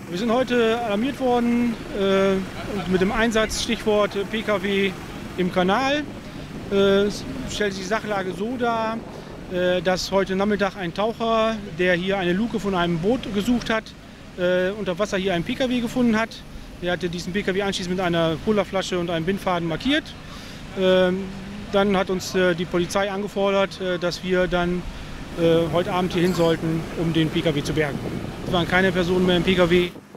Wir sind heute alarmiert worden mit dem Einsatzstichwort Pkw im Kanal. Es stellt sich die Sachlage so dar, dass heute Nachmittag ein Taucher, der hier eine Luke von einem Boot gesucht hat, unter Wasser hier einen Pkw gefunden hat. Er hatte diesen Pkw anschließend mit einer Colaflasche und einem Bindfaden markiert. Dann hat uns die Polizei angefordert, dass wir dann heute Abend hier hin sollten, um den Pkw zu bergen. Es waren keine Personen mehr im Pkw.